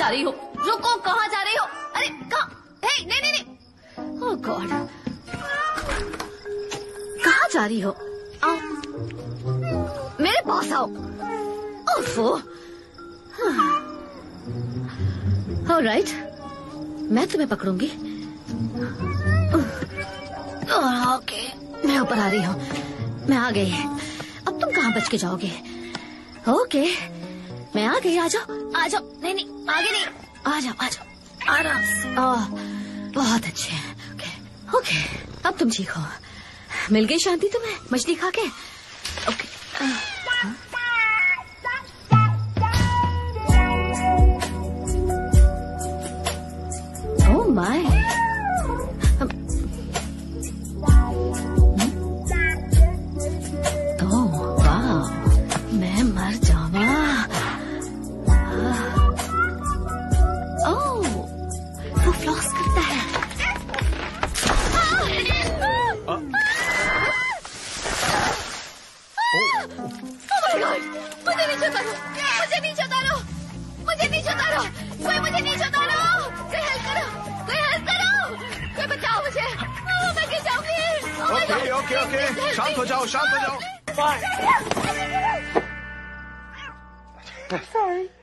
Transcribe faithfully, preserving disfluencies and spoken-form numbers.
जा रही हो? रुको, कहाँ जा रही हो? अरे कहाँ? हे, नहीं नहीं नहीं। ओह गॉड, कहाँ जा रही हो? आओ, मेरे पास आओ। ओफो। ऑलराइट, मैं तुम्हें पकड़ूंगी। ओके, मैं ऊपर आ रही हूँ। मैं आ गई। अब तुम कहाँ बच के जाओगे? ओके, मैं आ गई। आ जाओ, आ जाओ। नहीं नहीं, आगे नहीं। आ जाओ, आ जाओ, आराम से। ओह, बहुत अच्छे। ओके ओके, अब तुम ठीक हो। मिल गई शांति तुम्हें मछली खा के? ओके। ओह माय, ओह वाह, मैं मर जावा। ओह, वो फ्लॉस करता है। मुझे नीचे उतारो, मुझे नीचे उतारो, मुझे नीचे उतारो, कोई मुझे नीचे उतारो, कोई हेल्प करो, कोई हेल्प करो, कोई बचाओ मुझे, मैं गिर जाऊंगी। ओके ओके ओके, शांत हो जाओ, शांत हो जाओ। Sorry.